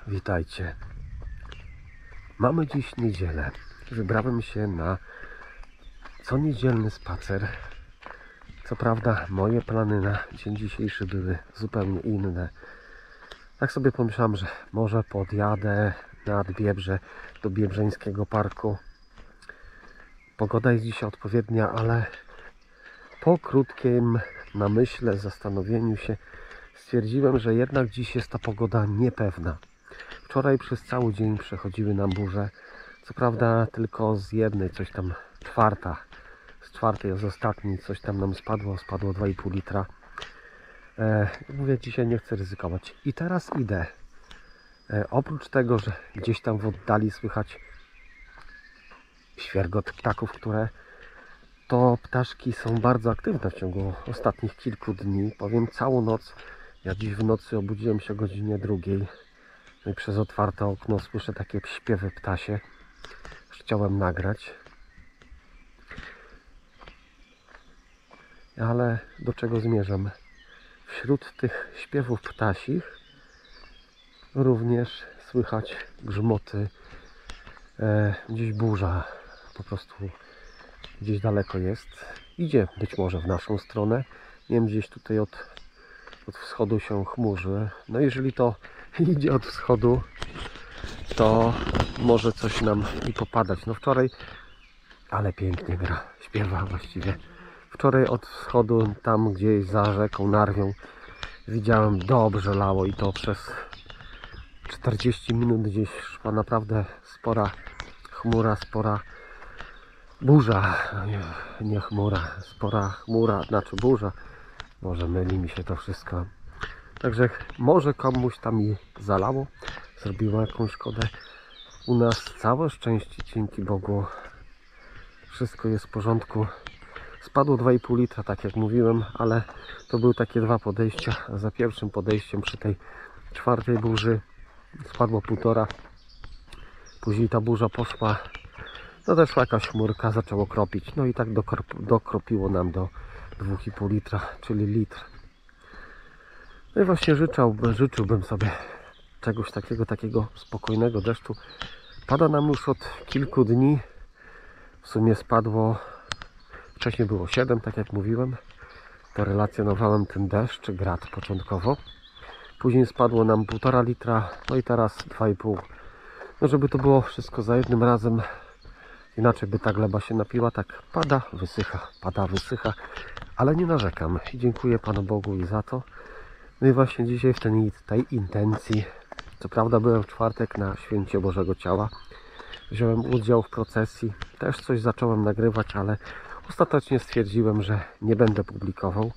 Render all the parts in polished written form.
Witajcie. Mamy dziś niedzielę. Wybrałem się na coniedzielny spacer. Co prawda moje plany na dzień dzisiejszy były zupełnie inne. Tak sobie pomyślałem, że może podjadę nad Biebrze do Biebrzeńskiego Parku. Pogoda jest dzisiaj odpowiednia, ale po krótkim namyśle, zastanowieniu się stwierdziłem, że jednak dziś jest ta pogoda niepewna. Wczoraj przez cały dzień przechodziły nam burze. Co prawda tylko z jednej, coś tam z czwartej, z ostatniej coś tam nam spadło 2,5 litra. Mówię, dzisiaj nie chcę ryzykować. I teraz idę. Oprócz tego, że gdzieś tam w oddali słychać świergot ptaków, to ptaszki są bardzo aktywne w ciągu ostatnich kilku dni. Powiem, całą noc. Ja dziś w nocy obudziłem się o godzinie 2. No i przez otwarte okno słyszę takie śpiewy ptasie. Chciałem nagrać. Ale do czego zmierzam? Wśród tych śpiewów ptasich również słychać grzmoty. Gdzieś burza po prostu gdzieś daleko jest. Idzie być może w naszą stronę. Nie wiem, gdzieś tutaj od wschodu się chmurzy. No jeżeli to idzie od wschodu, to może coś nam i popadać. No wczoraj, ale pięknie gra, śpiewa właściwie. Wczoraj od wschodu, tam gdzieś za rzeką Narwią, widziałem, dobrze lało i to przez 40 minut gdzieś szła naprawdę spora chmura, spora burza. Nie chmura, spora chmura, znaczy burza. Może myli mi się to wszystko. Także może komuś tam i zalało, zrobiło jakąś szkodę. U nas całe szczęście, dzięki Bogu, wszystko jest w porządku. Spadło 2,5 litra, tak jak mówiłem, ale to były takie dwa podejścia. Za pierwszym podejściem przy tej czwartej burzy spadło 1,5. Później ta burza poszła, nadeszła jakaś chmurka, zaczęło kropić. No i tak dokropiło nam do 2,5 litra, czyli litr. No i właśnie życzyłbym sobie czegoś takiego spokojnego deszczu. Pada nam już od kilku dni. W sumie spadło, wcześniej było 7, tak jak mówiłem. To relacjonowałem ten deszcz, grad początkowo. Później spadło nam 1,5 litra, no i teraz 2,5. No żeby to było wszystko za jednym razem, inaczej by ta gleba się napiła. Tak pada, wysycha, ale nie narzekam. I dziękuję Panu Bogu i za to. No i właśnie dzisiaj w tej intencji, co prawda byłem w czwartek na Święcie Bożego Ciała, wziąłem udział w procesji, też coś zacząłem nagrywać, ale ostatecznie stwierdziłem, że nie będę publikował.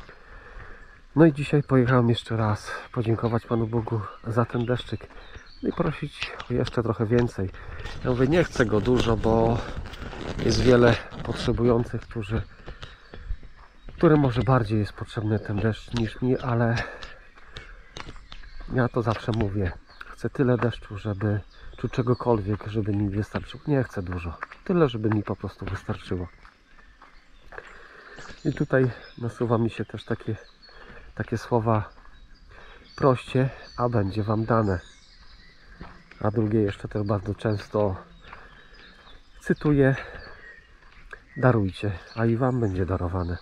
No i dzisiaj pojechałem jeszcze raz podziękować Panu Bogu za ten deszczyk, no i prosić o jeszcze trochę więcej. Ja mówię, nie chcę go dużo, bo jest wiele potrzebujących, którym może bardziej jest potrzebny ten deszcz niż mi, ale ja to zawsze mówię. Chcę tyle deszczu, czy czegokolwiek, żeby mi wystarczyło. Nie chcę dużo. Tyle, żeby mi po prostu wystarczyło. I tutaj nasuwa mi się też takie słowa: proście, a będzie wam dane. A drugie jeszcze też bardzo często cytuję: darujcie, a i wam będzie darowane.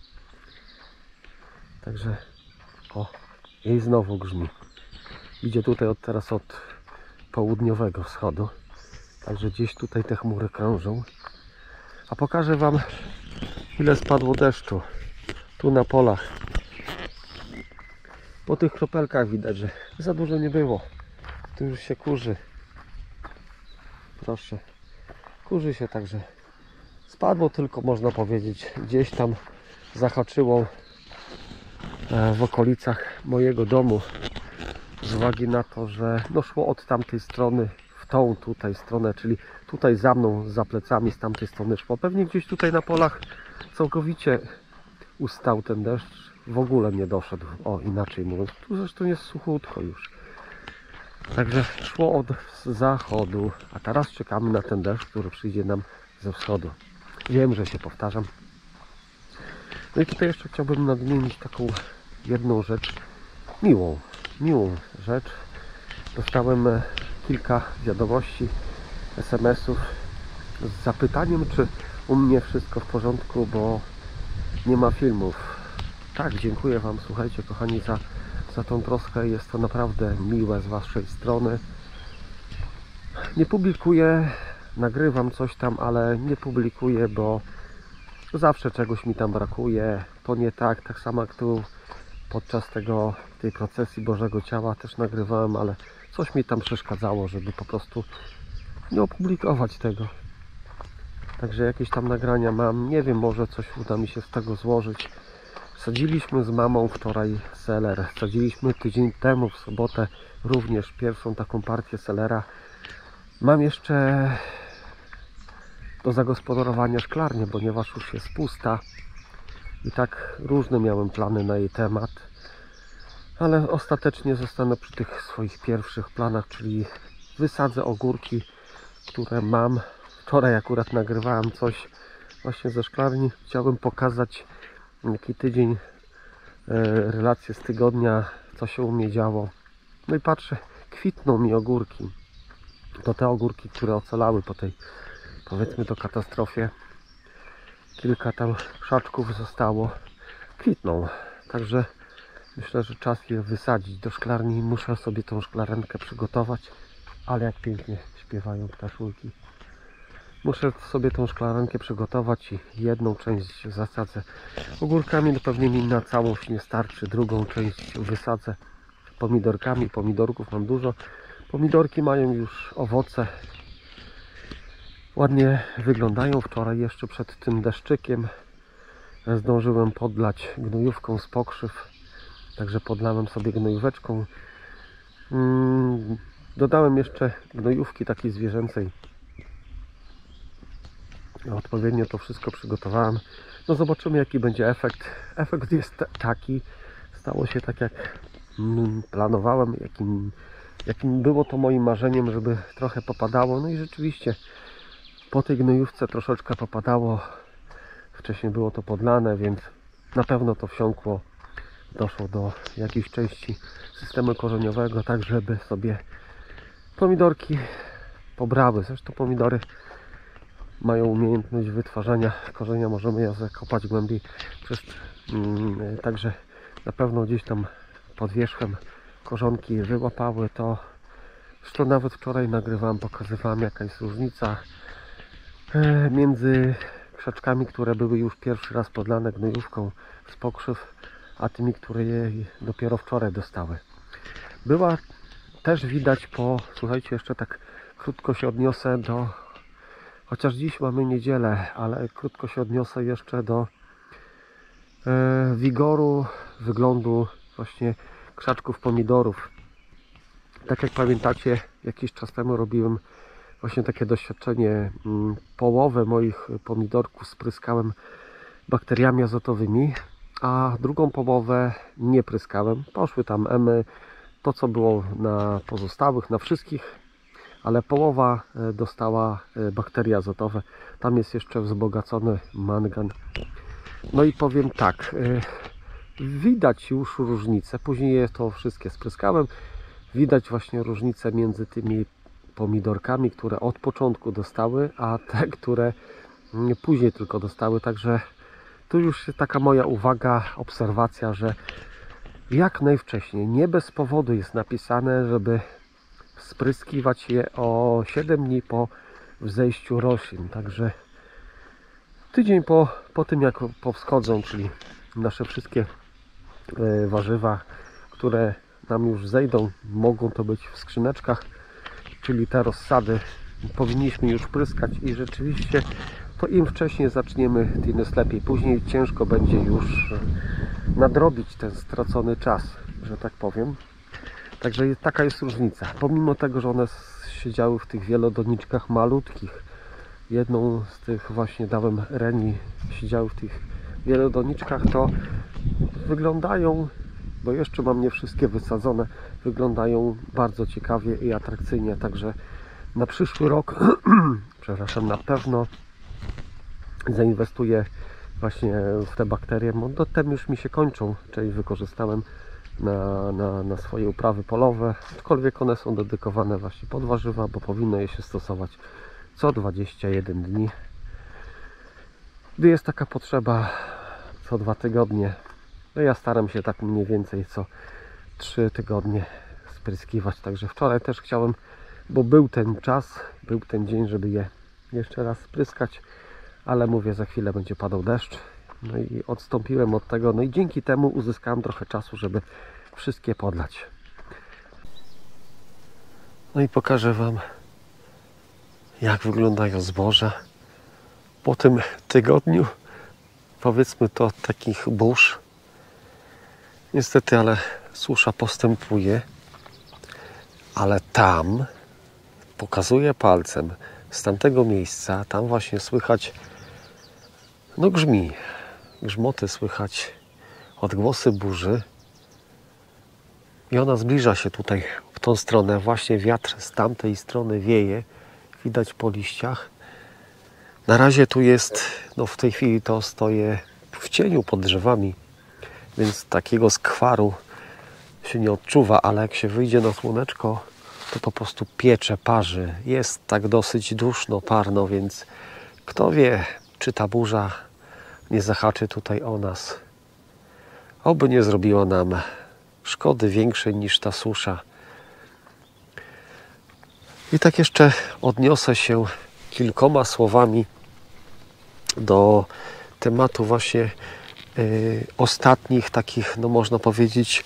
Także i znowu grzmi. Idzie tutaj teraz od południowego wschodu. Także gdzieś tutaj te chmury krążą. A pokażę wam, ile spadło deszczu. Tu na polach. Po tych kropelkach widać, że za dużo nie było. Tu już się kurzy. Proszę. Kurzy się, także spadło tylko, można powiedzieć, gdzieś tam zahaczyło w okolicach mojego domu, z uwagi na to, że szło od tamtej strony w tą tutaj stronę, czyli tutaj za mną, za plecami, z tamtej strony szło. Pewnie gdzieś tutaj na polach całkowicie ustał ten deszcz, w ogóle nie doszedł, inaczej mówiąc. Tu zresztą jest suchutko już. Także szło od zachodu, a teraz czekamy na ten deszcz, który przyjdzie nam ze wschodu. Wiem, że się powtarzam. No i tutaj jeszcze chciałbym nadmienić taką jedną rzecz, miłą rzecz. dostałem kilka wiadomości, SMS-ów z zapytaniem, czy u mnie wszystko w porządku, bo nie ma filmów. Tak, dziękuję Wam, słuchajcie kochani, za tą troskę. Jest to naprawdę miłe z Waszej strony. Nie publikuję, nagrywam coś tam, ale nie publikuję, bo zawsze czegoś mi tam brakuje. To nie tak samo jak tu podczas tej procesji Bożego Ciała też nagrywałem, ale coś mi tam przeszkadzało, żeby po prostu nie opublikować tego. Także jakieś tam nagrania mam, nie wiem, może coś uda mi się z tego złożyć. Sadziliśmy z mamą wczoraj seler, sadziliśmy tydzień temu w sobotę również pierwszą taką partię selera. Mam jeszcze do zagospodarowania szklarnię, ponieważ już jest pusta i tak różne miałem plany na jej temat, ale ostatecznie zostanę przy tych swoich pierwszych planach, czyli wysadzę ogórki, które mam. Wczoraj akurat nagrywałem coś właśnie ze szklarni. Chciałbym pokazać jaki tydzień, relacje z tygodnia, co się u mnie działo. No i patrzę, kwitną mi ogórki. To te ogórki, które ocalały po tej, powiedzmy to, katastrofie. Kilka tam krzaczków zostało. Kwitną. Także myślę, że czas je wysadzić do szklarni. Muszę sobie tą szklarenkę przygotować. Ale jak pięknie śpiewają ptaszulki. Muszę sobie tą szklarenkę przygotować i jedną część zasadzę ogórkami, no pewnie mi na całość nie starczy, drugą część wysadzę pomidorkami. Pomidorków mam dużo. Pomidorki mają już owoce, ładnie wyglądają. Wczoraj jeszcze przed tym deszczykiem zdążyłem podlać gnojówką z pokrzyw, także podlałem sobie gnojóweczką. Dodałem jeszcze gnojówki takiej zwierzęcej. Odpowiednio to wszystko przygotowałem. No zobaczymy, jaki będzie efekt. Efekt jest taki, stało się tak jak planowałem, jakim było to moim marzeniem, żeby trochę popadało. No i rzeczywiście po tej gnojówce troszeczkę popadało. Wcześniej było to podlane, więc na pewno to wsiąkło. Doszło do jakiejś części systemu korzeniowego, tak żeby sobie pomidorki pobrały. Zresztą pomidory mają umiejętność wytwarzania korzenia, możemy je zakopać głębiej. Także na pewno gdzieś tam pod wierzchem korzonki wyłapały to. Zresztą nawet wczoraj nagrywałem, pokazywałem, jaka jest różnica między krzaczkami, które były już pierwszy raz podlane gnojówką z pokrzyw, a tymi, które je dopiero wczoraj dostały. Była też widać słuchajcie, jeszcze tak krótko się odniosę chociaż dziś mamy niedzielę, ale krótko się odniosę jeszcze do wigoru, wyglądu właśnie krzaczków pomidorów. Tak jak pamiętacie, jakiś czas temu robiłem właśnie takie doświadczenie. Połowę moich pomidorków spryskałem bakteriami azotowymi, a drugą połowę nie pryskałem. Poszły tam emy, to co było na pozostałych, na wszystkich, ale połowa dostała bakterie azotowe. Tam jest jeszcze wzbogacony mangan. No i powiem tak, widać już różnicę. Później je to wszystkie spryskałem. Widać właśnie różnicę między tymi pomidorkami, które od początku dostały, a te, które później tylko dostały. Także tu już taka moja uwaga, obserwacja, że jak najwcześniej, nie bez powodu jest napisane, żeby spryskiwać je o 7 dni po wzejściu roślin. Także tydzień po tym, jak powschodzą, czyli nasze wszystkie warzywa, które nam już zejdą, mogą to być w skrzyneczkach, czyli te rozsady, powinniśmy już pryskać i rzeczywiście to im wcześniej zaczniemy, tym jest lepiej. Później ciężko będzie już nadrobić ten stracony czas, że tak powiem. Także taka jest różnica. Pomimo tego, że one siedziały w tych wielodoniczkach malutkich, jedną z tych właśnie dałem Reni, siedziały w tych wielodoniczkach, to wyglądają, bo jeszcze mam nie wszystkie wysadzone, wyglądają bardzo ciekawie i atrakcyjnie. Także na przyszły rok przepraszam, na pewno zainwestuję właśnie w te bakterie, bo te już mi się kończą, czyli wykorzystałem na swoje uprawy polowe, aczkolwiek one są dedykowane właśnie pod warzywa, bo powinno je się stosować co 21 dni. Gdy jest taka potrzeba, co 2 tygodnie. No ja staram się tak mniej więcej co 3 tygodnie spryskiwać. Także wczoraj też chciałem, bo był ten czas, był ten dzień, żeby je jeszcze raz spryskać, ale mówię, za chwilę będzie padał deszcz. No i odstąpiłem od tego, no i dzięki temu uzyskałem trochę czasu, żeby wszystkie podlać. No i pokażę Wam, jak wyglądają zboża po tym tygodniu, powiedzmy to, takich burz. Niestety, ale susza postępuje, ale tam, pokazuję palcem, z tamtego miejsca, tam właśnie słychać, no grzmi, grzmoty słychać, odgłosy burzy i ona zbliża się tutaj w tą stronę. Właśnie wiatr z tamtej strony wieje, widać po liściach. Na razie tu jest, no w tej chwili to stoję w cieniu pod drzewami, więc takiego skwaru się nie odczuwa, ale jak się wyjdzie na słoneczko, to po prostu piecze, parzy. Jest tak dosyć duszno, parno, więc kto wie, czy ta burza nie zahaczy tutaj o nas. Oby nie zrobiła nam szkody większej niż ta susza. I tak jeszcze odniosę się kilkoma słowami do tematu właśnie ostatnich takich, no można powiedzieć,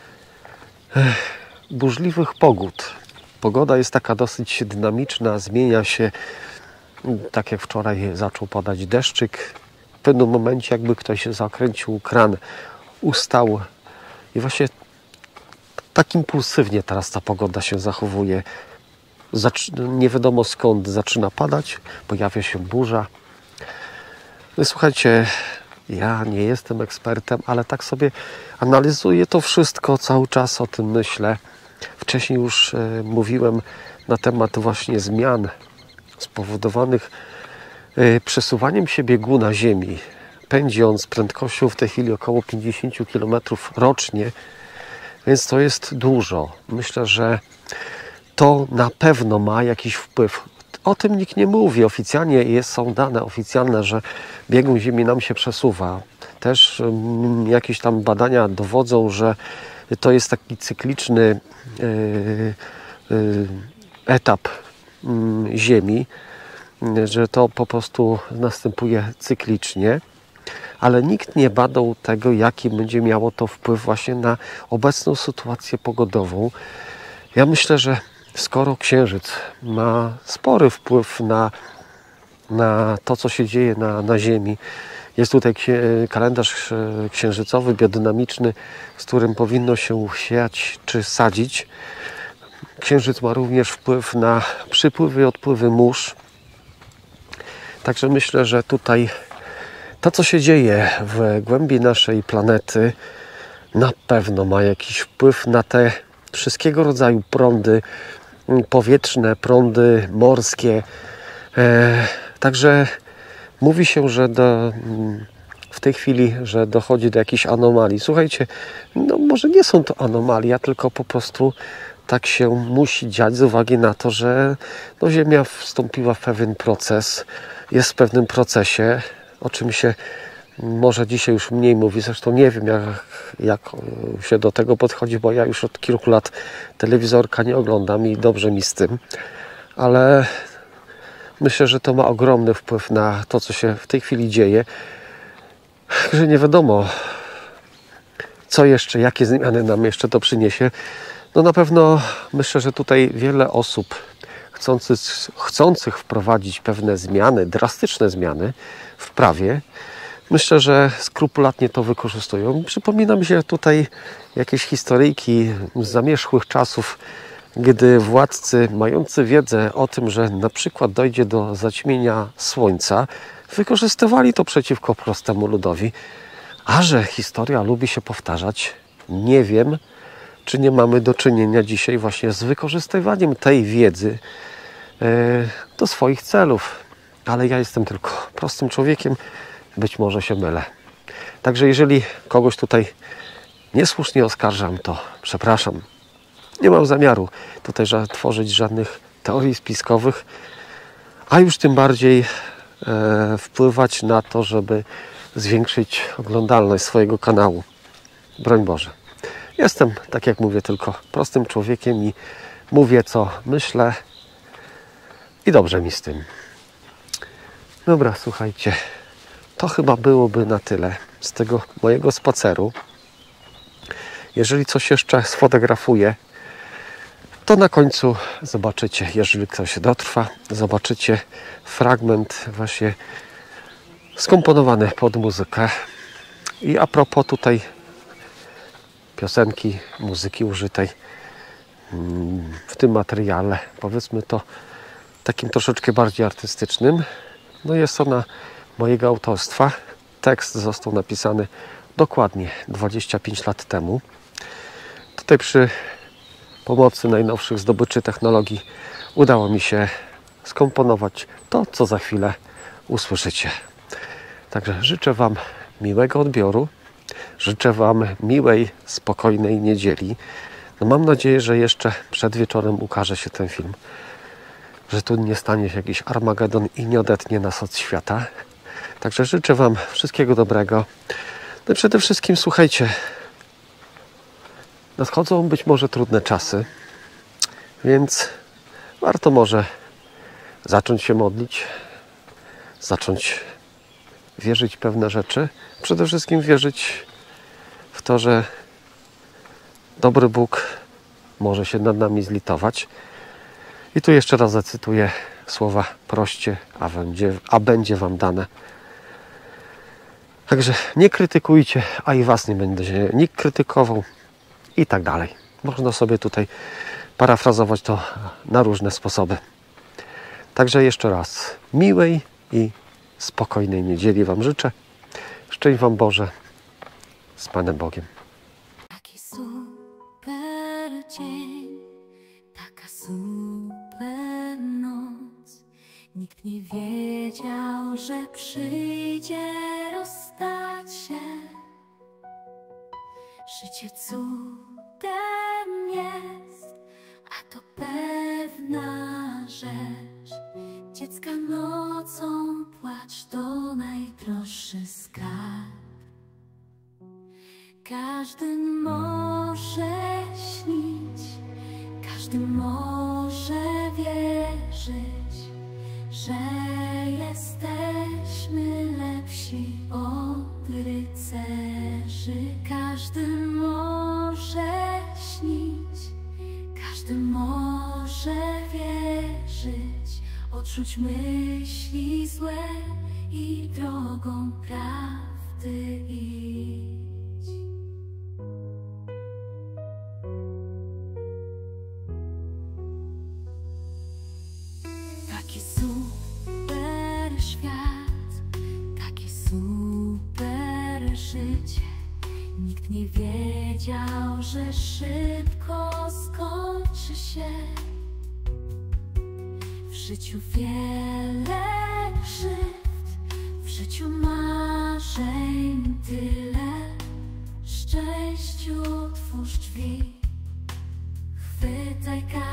burzliwych pogód. Pogoda jest taka dosyć dynamiczna, zmienia się. Tak jak wczoraj zaczął padać deszczyk. W pewnym momencie jakby ktoś zakręcił kran, ustał i właśnie tak impulsywnie teraz ta pogoda się zachowuje. Nie wiadomo skąd zaczyna padać, pojawia się burza. No słuchajcie, ja nie jestem ekspertem, ale tak sobie analizuję to wszystko, cały czas o tym myślę. Wcześniej już mówiłem na temat właśnie zmian spowodowanych przesuwaniem się bieguna Ziemi. Pędzi on z prędkością w tej chwili około 50 km rocznie, więc to jest dużo. Myślę, że to na pewno ma jakiś wpływ. O tym nikt nie mówi. Oficjalnie są dane oficjalne, że biegun Ziemi nam się przesuwa. Też jakieś tam badania dowodzą, że to jest taki cykliczny etap Ziemi, że to po prostu następuje cyklicznie, ale nikt nie badał tego, jaki będzie miało to wpływ właśnie na obecną sytuację pogodową. Ja myślę, że skoro Księżyc ma spory wpływ na to, co się dzieje na Ziemi, jest tutaj kalendarz księżycowy, biodynamiczny, z którym powinno się siać czy sadzić. Księżyc ma również wpływ na przypływy i odpływy mórz. Także myślę, że tutaj to, co się dzieje w głębi naszej planety, na pewno ma jakiś wpływ na te wszystkiego rodzaju prądy powietrzne, prądy morskie. Także mówi się, że w tej chwili, że dochodzi do jakichś anomalii. Słuchajcie, no może nie są to anomalia, tylko po prostu tak się musi dziać z uwagi na to, że no, Ziemia wstąpiła w pewien proces, jest w pewnym procesie, o czym się może dzisiaj już mniej mówi. Zresztą nie wiem, jak się do tego podchodzi, bo ja już od kilku lat telewizorka nie oglądam i dobrze mi z tym, ale myślę, że to ma ogromny wpływ na to, co się w tej chwili dzieje, że nie wiadomo, co jeszcze, jakie zmiany nam jeszcze to przyniesie. No na pewno myślę, że tutaj wiele osób chcących wprowadzić pewne zmiany, drastyczne zmiany w prawie, myślę, że skrupulatnie to wykorzystują. Przypomina mi się tutaj jakieś historyjki z zamierzchłych czasów, gdy władcy mający wiedzę o tym, że na przykład dojdzie do zaćmienia słońca, wykorzystywali to przeciwko prostemu ludowi. A że historia lubi się powtarzać, nie wiem, czy nie mamy do czynienia dzisiaj właśnie z wykorzystywaniem tej wiedzy do swoich celów. Ale ja jestem tylko prostym człowiekiem, być może się mylę. Także jeżeli kogoś tutaj niesłusznie oskarżam, to przepraszam. Nie mam zamiaru tutaj tworzyć żadnych teorii spiskowych, a już tym bardziej wpływać na to, żeby zwiększyć oglądalność swojego kanału. Broń Boże. Jestem, tak jak mówię, tylko prostym człowiekiem i mówię, co myślę i dobrze mi z tym. Dobra, słuchajcie, to chyba byłoby na tyle z tego mojego spaceru. Jeżeli coś jeszcze sfotografuję, to na końcu zobaczycie, jeżeli ktoś dotrwa, zobaczycie fragment właśnie skomponowany pod muzykę. I a propos tutaj piosenki, muzyki użytej w tym materiale, powiedzmy to takim troszeczkę bardziej artystycznym, no jest ona mojego autorstwa. Tekst został napisany dokładnie 25 lat temu. Tutaj przy pomocy najnowszych zdobyczy technologii udało mi się skomponować to, co za chwilę usłyszycie. Także życzę Wam miłego odbioru. Życzę Wam miłej, spokojnej niedzieli. No mam nadzieję, że jeszcze przed wieczorem ukaże się ten film. Że tu nie stanie się jakiś Armagedon i nie odetnie nas od świata. Także życzę Wam wszystkiego dobrego. No i przede wszystkim słuchajcie, nadchodzą być może trudne czasy, więc warto może zacząć się modlić, zacząć wierzyć w pewne rzeczy. Przede wszystkim wierzyć w to, że dobry Bóg może się nad nami zlitować. I tu jeszcze raz zacytuję słowa: proście, a będzie Wam dane. Także nie krytykujcie, a i Was nie będzie nikt krytykował i tak dalej. Można sobie tutaj parafrazować to na różne sposoby. Także jeszcze raz miłej i spokojnej niedzieli Wam życzę. Szczęść Wam Boże. Z Panem Bogiem. Taki super dzień, taka super noc. Nikt nie wiedział, że przyjdzie rozstać się. Życie cudem jest, a to pewna rzecz. Dziecka nocą płacz to najdroższy skarb. Każdy może śnić, każdy może wierzyć, że jesteśmy lepsi od rycerzy. Każdy może śnić, każdy może wierzyć, odrzuć myśli złe i drogą prawdy idź. Taki super świat, takie super życie. Nikt nie wiedział, że szybko skończy się. W życiu wiele krzywd, w życiu marzeń tyle. Szczęściu otwórz drzwi, chwytaj